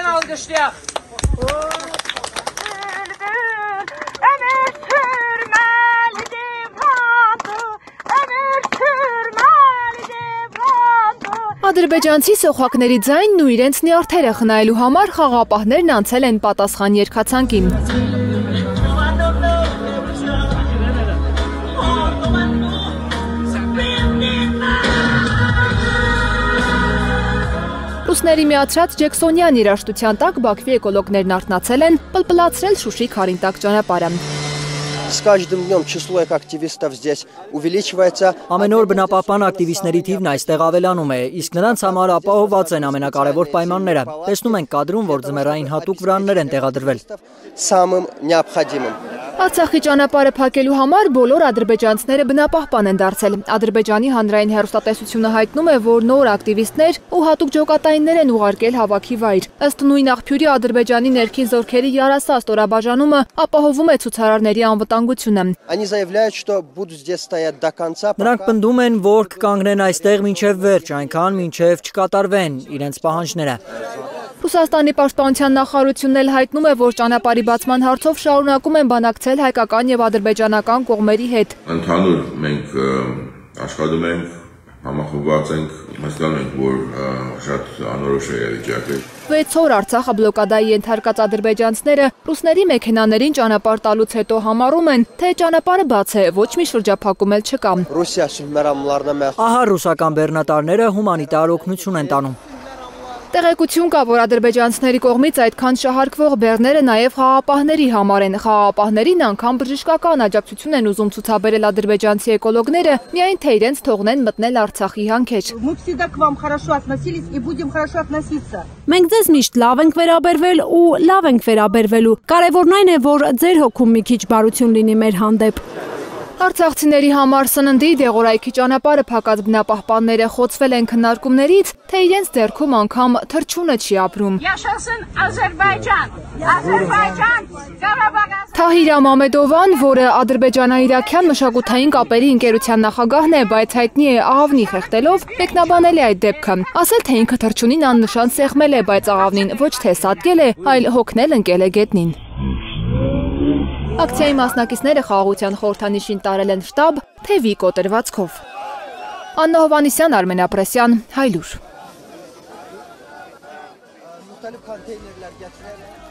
alqışlayaq. Ադրբեջանցի սոխակների ձայնն ու իրենց նյարդերը խնայելու համար խաղապահներն անցել են պատասխան երգացանկին։ Ռուսների միացրած Ջեքսոնյան երաժշտության տակ Բաքվի էկոլոգներն արթնացել են պլպլացրել Շուշի Քարինտակ ճանապարհը։ С каждым днем число активистов здесь увеличивается. Ամեն օր բնապահպան ակտիվիստների թիվն այստեղ ավելանում է, իսկ նրանց համար ապահովված են ամենակարևոր պայմանները։ Տեսնում ենք կադրում, որ ձմեռային հատուկ վրաններ են տեղադրվել։ Самым необходимым. Արցախի ճանապարհը փակելու համար բոլոր ադրբեջանցիները բնապահպան են դարձել։ Ադրբեջանի հանրային հեռուստատեսությունը հայտնում է, որ նոր ակտիվիստներ ու հատուկ ջոկատայիններ են ուղարկել հավաքի վայր։ Ըստ նույն աղբյուրի Ադրբեջանի ներքին զորքերի յարասա ստորաբաժանումը ապահովում է ցուցարարների անվտանգությունը։ Они заявляют, что будут здесь стоять до конца. Նրանք պնդում են, որ կկանգնեն այստեղ մինչև վերջ, այնքան մինչև չկատարվեն իրենց պահանջները։ Ռուսաստանի պաշտպանության նախարարությունն էլ հայտնում է, որ ճանապարհի բացման հարցով շարունակում են բանակցել հայկական եւ ադրբեջանական կողմերի հետ։ Ընդհանուր մենք աշխատում ենք, համախոհված ենք, հասկանում ենք, որ շատ անորոշ է վիճակը։ 6 օր Արցախը բլոկադայի ենթարկած ադրբեջանցիները ռուսների մեքենաներին ճանապարհ տալուց հետո համարում են, թե ճանապարհը բաց է, ոչ մի շրջափակում էլ չկա։ Ռուսիա սուհմերանlarına Ահա ռուսական բեռնատարները հումանիտար օգնություն են տանում։ Տեղեկություն կա, որ ադրբեջանցիների կողմից այդքան շահարկվող բեռները նաև խաղապահների համար են։ Խաղապահներին անգամ բժշկական աջակցություն են ուզում ցուցաբերել ադրբեջանցի էկոլոգները, միայն թե իրենց թողնեն մտնել Արցախի հանքեր։ Մենք ձեզ միշտ լավ ենք վերաբերվել ու լավ ենք վերաբերվելու։ Կարևորն այն է, որ ձեր հոգում մի քիչ բարություն լինի մեր հանդեպ։ Արցախցիների համար սննդի դեղորայքի ճանապարհը փակած բնապահպանները խոցվել են քննարկումներից, թե իրենց ձեռքում անգամ թռչունը չի ապրում։ Թահիրա Մամեդովան, որը ադրբեջանա-իրաքյան մշակութային կապերի ընկերության նախագահն է, բայց հայտնի է աղավնի խեղդելով, մեկնաբանել է այդ դեպքը։ Ասել, թե ինքը թռչունին աննշան սեղմել է, բայց աղավնին ոչ թե սատկել է, այլ հոգնել ընկել է գետնին։ Ակցիայի մասնակիցները խաղաղության խորհրդանիշին տարել են շտաբ, թևի կոտրվածքով։ Աննա Հովանիսյան, Արմեն Ապրեսյան, Հայլուր։